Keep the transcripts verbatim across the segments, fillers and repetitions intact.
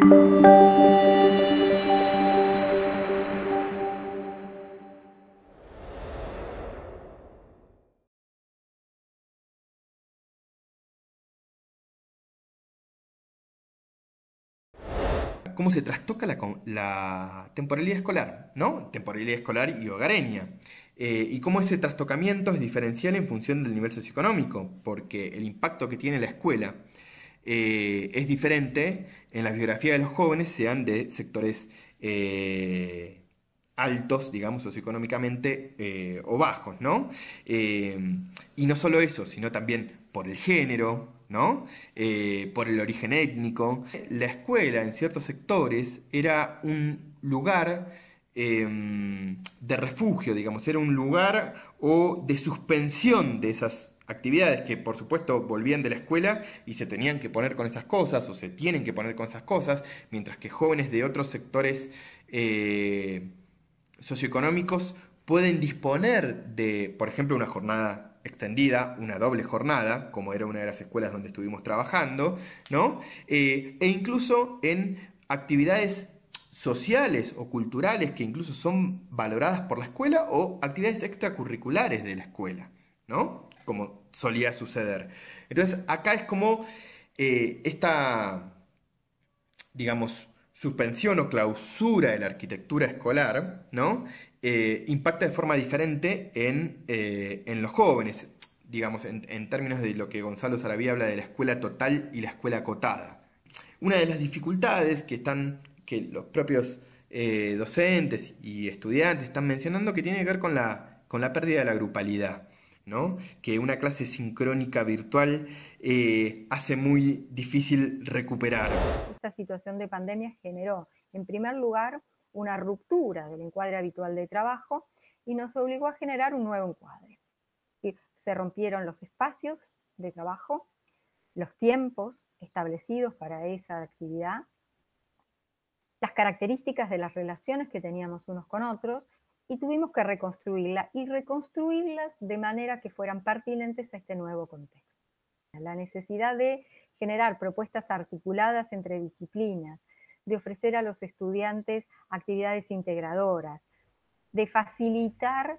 Cómo se trastoca la, la temporalidad escolar, ¿no? Temporalidad escolar y hogareña. Eh, y cómo ese trastocamiento es diferencial en función del nivel socioeconómico, porque el impacto que tiene la escuela eh, es diferente en la biografía de los jóvenes, sean de sectores eh, altos, digamos, socioeconómicamente eh, o bajos, ¿no? Eh, y no solo eso, sino también por el género, ¿no? Eh, por el origen étnico. La escuela en ciertos sectores era un lugar eh, de refugio, digamos, era un lugar o de suspensión de esas actividades que por supuesto volvían de la escuela y se tenían que poner con esas cosas o se tienen que poner con esas cosas, mientras que jóvenes de otros sectores eh, socioeconómicos pueden disponer de, por ejemplo, una jornada extendida, una doble jornada, como era una de las escuelas donde estuvimos trabajando, ¿no? Eh, e incluso en actividades sociales o culturales que incluso son valoradas por la escuela o actividades extracurriculares de la escuela, ¿no? Como solía suceder. Entonces, acá es como eh, esta, digamos, suspensión o clausura de la arquitectura escolar, ¿no? Eh, impacta de forma diferente en, eh, en los jóvenes, digamos, en, en términos de lo que Gonzalo Sarabí habla de la escuela total y la escuela acotada. Una de las dificultades que están, que los propios eh, docentes y estudiantes están mencionando que tiene que ver con la, con la pérdida de la grupalidad, ¿no? Que una clase sincrónica virtual eh, hace muy difícil recuperar. Esta situación de pandemia generó, en primer lugar, una ruptura del encuadre habitual de trabajo y nos obligó a generar un nuevo encuadre. Se rompieron los espacios de trabajo, los tiempos establecidos para esa actividad, las características de las relaciones que teníamos unos con otros, y tuvimos que reconstruirlas y reconstruirlas de manera que fueran pertinentes a este nuevo contexto. La necesidad de generar propuestas articuladas entre disciplinas, de ofrecer a los estudiantes actividades integradoras, de facilitar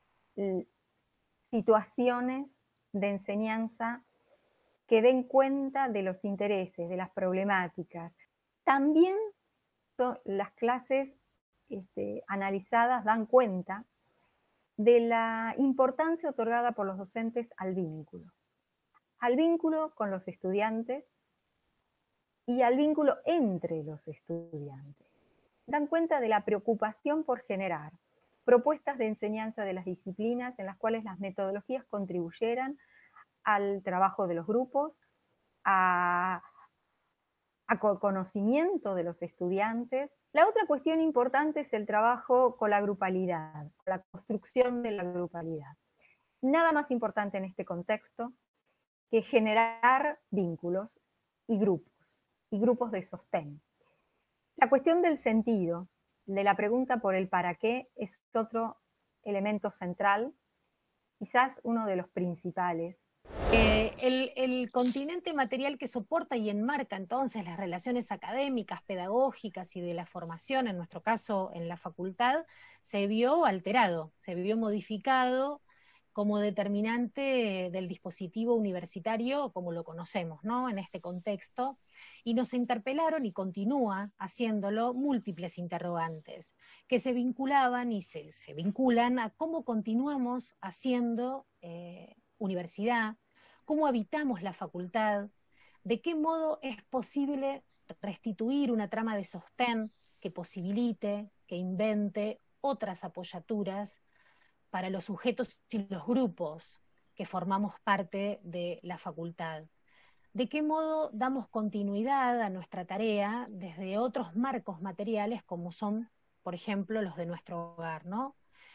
situaciones de enseñanza que den cuenta de los intereses, de las problemáticas. También las clases este, analizadas dan cuenta de la importancia otorgada por los docentes al vínculo. Al vínculo con los estudiantes y al vínculo entre los estudiantes. Dan cuenta de la preocupación por generar propuestas de enseñanza de las disciplinas en las cuales las metodologías contribuyeran al trabajo de los grupos, a, a conocimiento de los estudiantes. La otra cuestión importante es el trabajo con la grupalidad, la construcción de la grupalidad. Nada más importante en este contexto que generar vínculos y grupos, y grupos de sostén. La cuestión del sentido, de la pregunta por el para qué, es otro elemento central, quizás uno de los principales. Eh, el, el continente material que soporta y enmarca entonces las relaciones académicas, pedagógicas y de la formación, en nuestro caso en la facultad, se vio alterado, se vio modificado como determinante del dispositivo universitario como lo conocemos, ¿no? En este contexto, y nos interpelaron, y continúa haciéndolo, múltiples interrogantes, que se vinculaban y se, se vinculan a cómo continuamos haciendo eh, universidad, cómo habitamos la facultad, de qué modo es posible restituir una trama de sostén que posibilite, que invente otras apoyaturas para los sujetos y los grupos que formamos parte de la facultad. ¿De qué modo damos continuidad a nuestra tarea desde otros marcos materiales como son, por ejemplo, los de nuestro hogar, ¿no?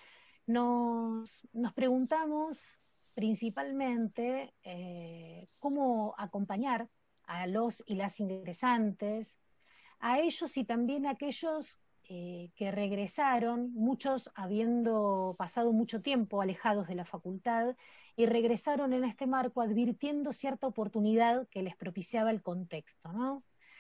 Nos, nos preguntamos principalmente eh, cómo acompañar a los y las ingresantes, a ellos y también a aquellos eh, que regresaron, muchos habiendo pasado mucho tiempo alejados de la facultad, y regresaron en este marco advirtiendo cierta oportunidad que les propiciaba el contexto, ¿no?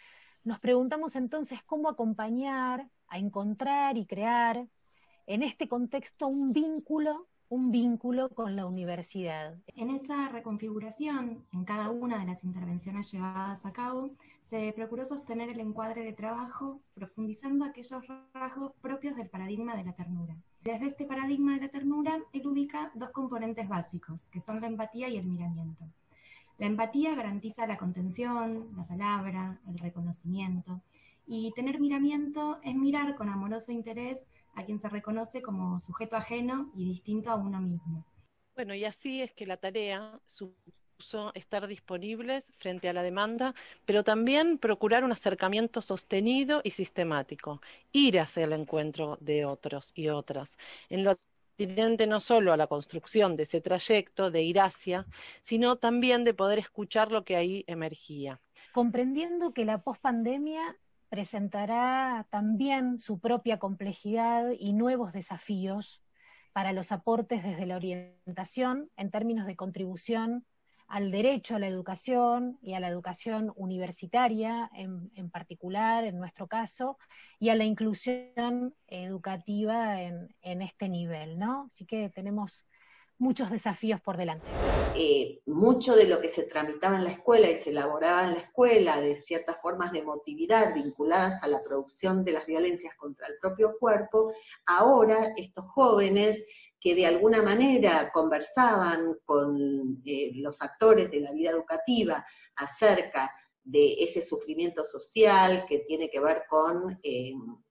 Nos preguntamos entonces cómo acompañar, a encontrar y crear en este contexto un vínculo, un vínculo con la universidad. En esa reconfiguración, en cada una de las intervenciones llevadas a cabo, se procuró sostener el encuadre de trabajo, profundizando aquellos rasgos propios del paradigma de la ternura. Desde este paradigma de la ternura, él ubica dos componentes básicos, que son la empatía y el miramiento. La empatía garantiza la contención, la palabra, el reconocimiento, y tener miramiento es mirar con amoroso interés a quien se reconoce como sujeto ajeno y distinto a uno mismo. Bueno, y así es que la tarea supuso estar disponibles frente a la demanda, pero también procurar un acercamiento sostenido y sistemático, ir hacia el encuentro de otros y otras, en lo atinente no solo a la construcción de ese trayecto de ir hacia, sino también de poder escuchar lo que ahí emergía. Comprendiendo que la pospandemia presentará también su propia complejidad y nuevos desafíos para los aportes desde la orientación en términos de contribución al derecho a la educación y a la educación universitaria en, en particular, en nuestro caso, y a la inclusión educativa en, en este nivel, ¿no? Así que tenemos muchos desafíos por delante. Eh, mucho de lo que se tramitaba en la escuela y se elaboraba en la escuela, de ciertas formas de emotividad vinculadas a la producción de las violencias contra el propio cuerpo, ahora estos jóvenes que de alguna manera conversaban con eh, los actores de la vida educativa acerca de ese sufrimiento social que tiene que ver con eh,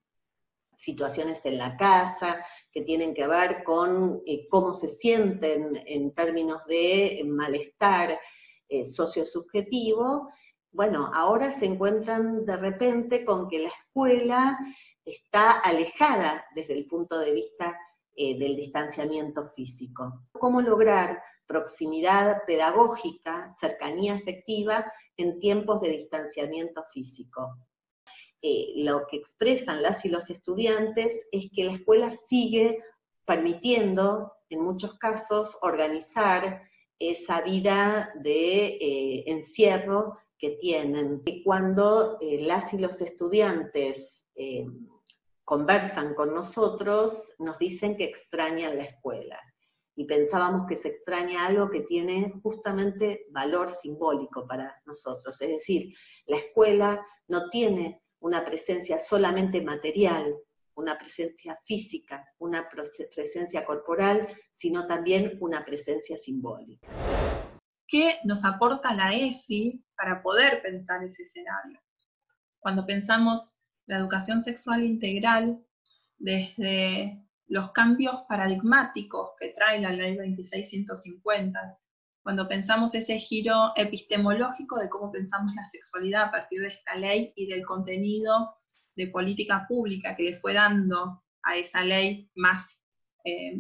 situaciones en la casa, que tienen que ver con eh, cómo se sienten en términos de malestar eh, sociosubjetivo. Bueno, ahora se encuentran de repente con que la escuela está alejada desde el punto de vista eh, del distanciamiento físico. ¿Cómo lograr proximidad pedagógica, cercanía afectiva en tiempos de distanciamiento físico? Eh, lo que expresan las y los estudiantes es que la escuela sigue permitiendo, en muchos casos, organizar esa vida de eh, encierro que tienen. Y cuando eh, las y los estudiantes eh, conversan con nosotros, nos dicen que extrañan la escuela. Y pensábamos que se extraña algo que tiene justamente valor simbólico para nosotros. Es decir, la escuela no tiene una presencia solamente material, una presencia física, una presencia corporal, sino también una presencia simbólica. ¿Qué nos aporta la E S I para poder pensar ese escenario? Cuando pensamos la educación sexual integral, desde los cambios paradigmáticos que trae la ley veintiséis ciento cincuenta, cuando pensamos ese giro epistemológico de cómo pensamos la sexualidad a partir de esta ley y del contenido de política pública que le fue dando a esa ley más, eh,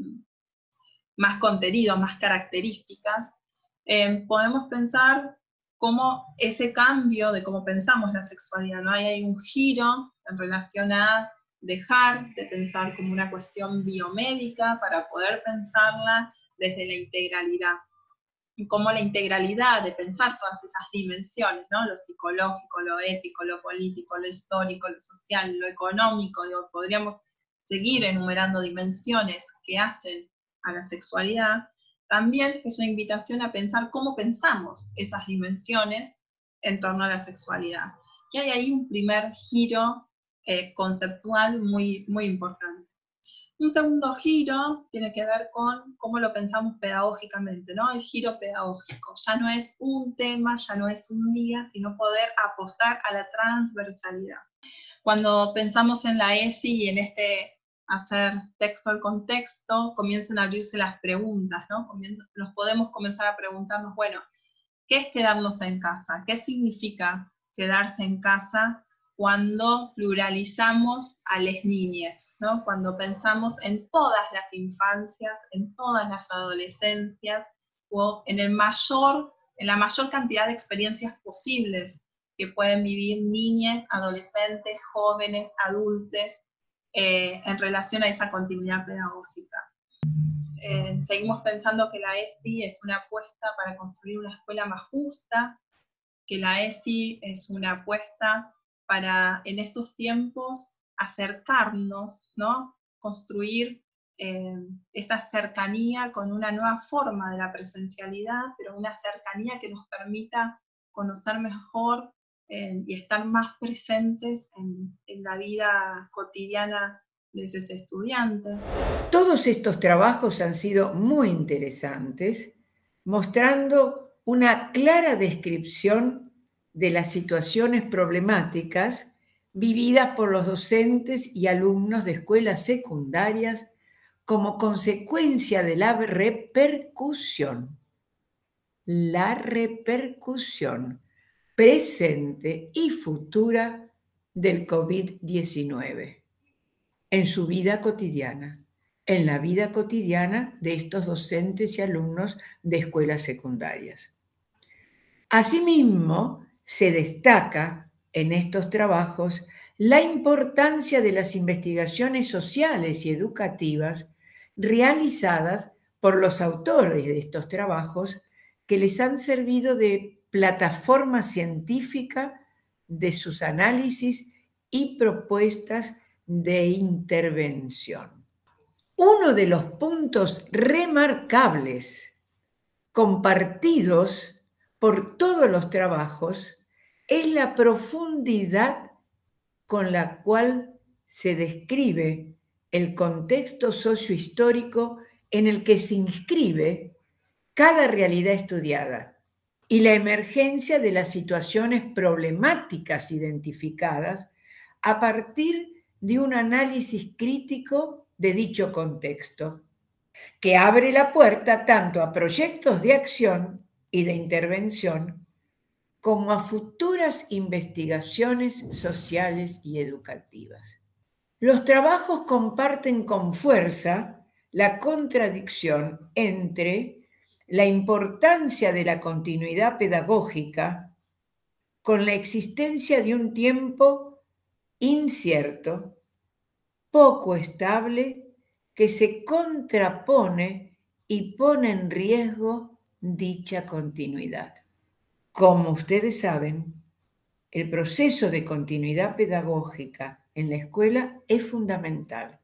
más contenido, más características, eh, podemos pensar cómo ese cambio de cómo pensamos la sexualidad, ¿no? Hay, hay un giro en relación a dejar de pensar como una cuestión biomédica para poder pensarla desde la integralidad. Y cómo la integralidad de pensar todas esas dimensiones, ¿no? Lo psicológico, lo ético, lo político, lo histórico, lo social, lo económico, digo, podríamos seguir enumerando dimensiones que hacen a la sexualidad, también es una invitación a pensar cómo pensamos esas dimensiones en torno a la sexualidad. Y hay ahí un primer giro eh, conceptual muy, muy importante. Un segundo giro tiene que ver con cómo lo pensamos pedagógicamente, ¿no? El giro pedagógico. Ya no es un tema, ya no es un día, sino poder apostar a la transversalidad. Cuando pensamos en la E S I y en este hacer texto al contexto, comienzan a abrirse las preguntas, ¿no? Nos podemos comenzar a preguntarnos, bueno, ¿qué es quedarnos en casa? ¿Qué significa quedarse en casa cuando pluralizamos a las niñas, ¿no? Cuando pensamos en todas las infancias, en todas las adolescencias, o en, el mayor, en la mayor cantidad de experiencias posibles que pueden vivir niñas, adolescentes, jóvenes, adultos, eh, en relación a esa continuidad pedagógica. Eh, seguimos pensando que la E S I es una apuesta para construir una escuela más justa, que la E S I es una apuesta para en estos tiempos acercarnos, ¿no? Construir eh, esa cercanía con una nueva forma de la presencialidad, pero una cercanía que nos permita conocer mejor eh, y estar más presentes en, en la vida cotidiana de esos estudiantes. Todos estos trabajos han sido muy interesantes, mostrando una clara descripción de las situaciones problemáticas vividas por los docentes y alumnos de escuelas secundarias como consecuencia de la repercusión, la repercusión presente y futura del COVID diecinueve en su vida cotidiana, en la vida cotidiana de estos docentes y alumnos de escuelas secundarias. Asimismo, se destaca en estos trabajos la importancia de las investigaciones sociales y educativas realizadas por los autores de estos trabajos que les han servido de plataforma científica de sus análisis y propuestas de intervención. Uno de los puntos remarcables compartidos por todos los trabajos es la profundidad con la cual se describe el contexto sociohistórico en el que se inscribe cada realidad estudiada y la emergencia de las situaciones problemáticas identificadas a partir de un análisis crítico de dicho contexto, que abre la puerta tanto a proyectos de acción y de intervención como a futuras investigaciones sociales y educativas. Los trabajos comparten con fuerza la contradicción entre la importancia de la continuidad pedagógica con la existencia de un tiempo incierto, poco estable, que se contrapone y pone en riesgo dicha continuidad. Como ustedes saben, el proceso de continuidad pedagógica en la escuela es fundamental.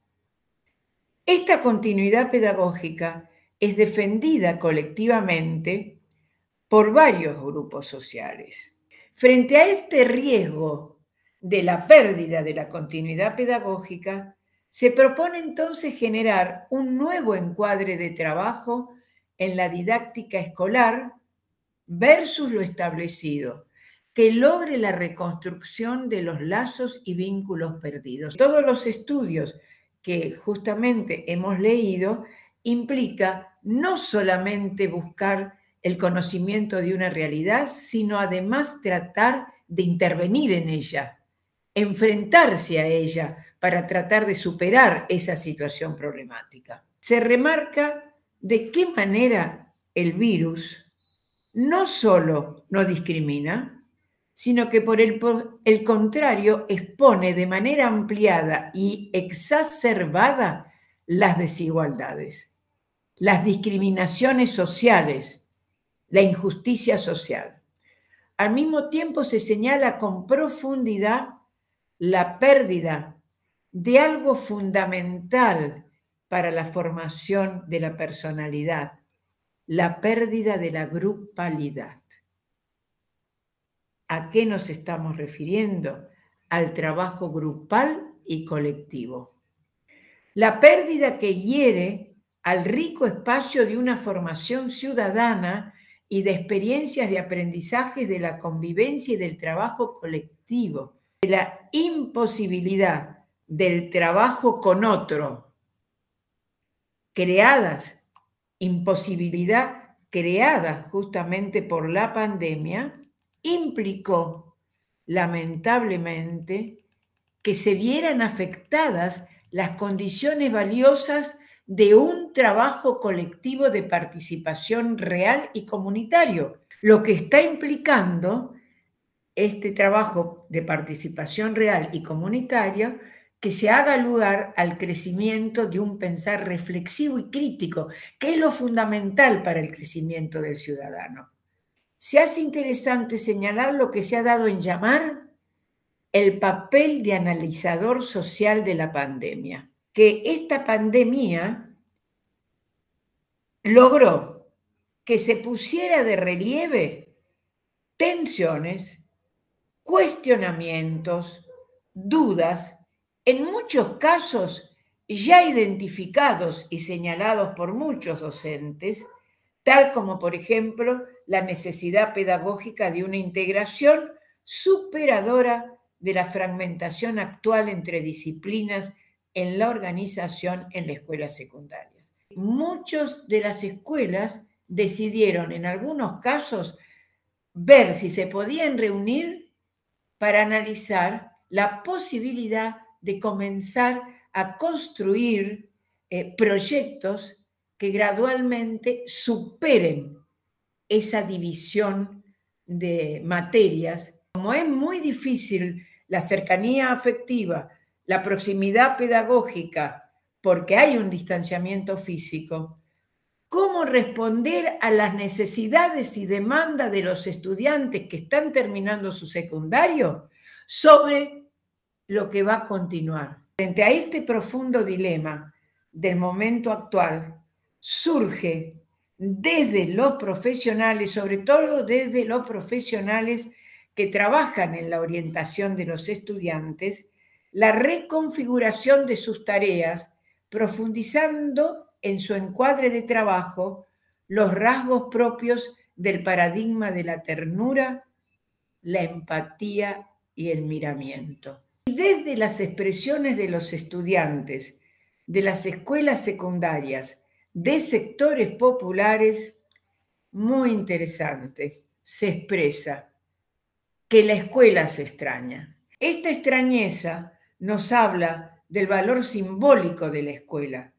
Esta continuidad pedagógica es defendida colectivamente por varios grupos sociales. Frente a este riesgo de la pérdida de la continuidad pedagógica, se propone entonces generar un nuevo encuadre de trabajo en la didáctica escolar versus lo establecido, que logre la reconstrucción de los lazos y vínculos perdidos. Todos los estudios que justamente hemos leído implica no solamente buscar el conocimiento de una realidad, sino además tratar de intervenir en ella, enfrentarse a ella para tratar de superar esa situación problemática. Se remarca de qué manera el virus no solo no discrimina, sino que por el, por el contrario expone de manera ampliada y exacerbada las desigualdades, las discriminaciones sociales, la injusticia social. Al mismo tiempo se señala con profundidad la pérdida de algo fundamental para la formación de la personalidad, la pérdida de la grupalidad. ¿A qué nos estamos refiriendo? Al trabajo grupal y colectivo. La pérdida que hiere al rico espacio de una formación ciudadana y de experiencias de aprendizaje de la convivencia y del trabajo colectivo, de la imposibilidad del trabajo con otro, creadas, imposibilidad creada justamente por la pandemia, implicó lamentablemente que se vieran afectadas las condiciones valiosas de un trabajo colectivo de participación real y comunitario, lo que está implicando este trabajo de participación real y comunitaria que se haga lugar al crecimiento de un pensar reflexivo y crítico, que es lo fundamental para el crecimiento del ciudadano. Se hace interesante señalar lo que se ha dado en llamar el papel de analizador social de la pandemia. Que esta pandemia logró que se pusiera de relieve tensiones, cuestionamientos, dudas, en muchos casos ya identificados y señalados por muchos docentes, tal como, por ejemplo, la necesidad pedagógica de una integración superadora de la fragmentación actual entre disciplinas en la organización en la escuela secundaria. Muchas de las escuelas decidieron, en algunos casos, ver si se podían reunir para analizar la posibilidad de comenzar a construir eh, proyectos que gradualmente superen esa división de materias. Como es muy difícil la cercanía afectiva, la proximidad pedagógica, porque hay un distanciamiento físico, ¿cómo responder a las necesidades y demandas de los estudiantes que están terminando su secundario sobre lo que va a continuar? Frente a este profundo dilema del momento actual, surge desde los profesionales, sobre todo desde los profesionales que trabajan en la orientación de los estudiantes, la reconfiguración de sus tareas, profundizando en su encuadre de trabajo los rasgos propios del paradigma de la ternura, la empatía y el miramiento. Y desde las expresiones de los estudiantes de las escuelas secundarias de sectores populares, muy interesante, se expresa que la escuela se extraña. Esta extrañeza nos habla del valor simbólico de la escuela,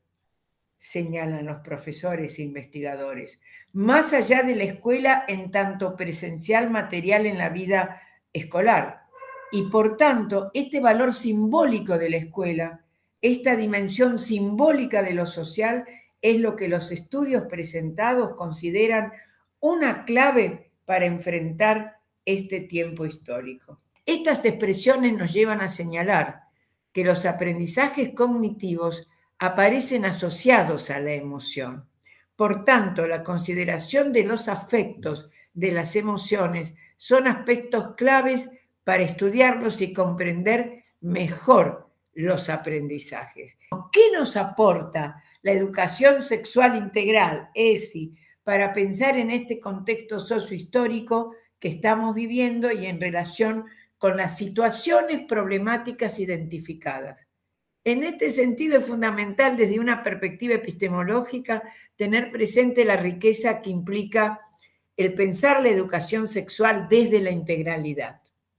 señalan los profesores e investigadores, más allá de la escuela en tanto presencial material en la vida escolar. Y por tanto, este valor simbólico de la escuela, esta dimensión simbólica de lo social, es lo que los estudios presentados consideran una clave para enfrentar este tiempo histórico. Estas expresiones nos llevan a señalar que los aprendizajes cognitivos aparecen asociados a la emoción. Por tanto, la consideración de los afectos, de las emociones, son aspectos claves para estudiarlos y comprender mejor los aprendizajes. ¿Qué nos aporta la educación sexual integral, E S I, para pensar en este contexto sociohistórico que estamos viviendo y en relación con las situaciones problemáticas identificadas? En este sentido es fundamental, desde una perspectiva epistemológica, tener presente la riqueza que implica el pensar la educación sexual desde la integralidad.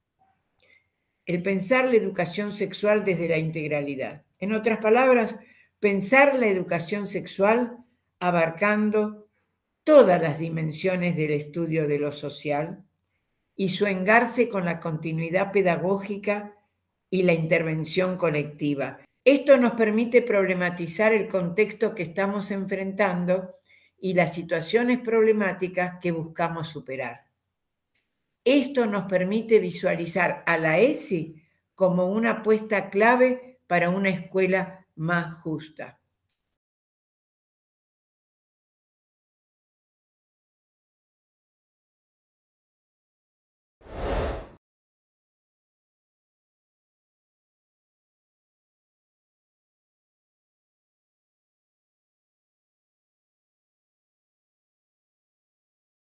El pensar la educación sexual desde la integralidad. En otras palabras, pensar la educación sexual abarcando todas las dimensiones del estudio de lo social y su engarce con la continuidad pedagógica y la intervención colectiva. Esto nos permite problematizar el contexto que estamos enfrentando y las situaciones problemáticas que buscamos superar. Esto nos permite visualizar a la E S I como una apuesta clave para una escuela más justa.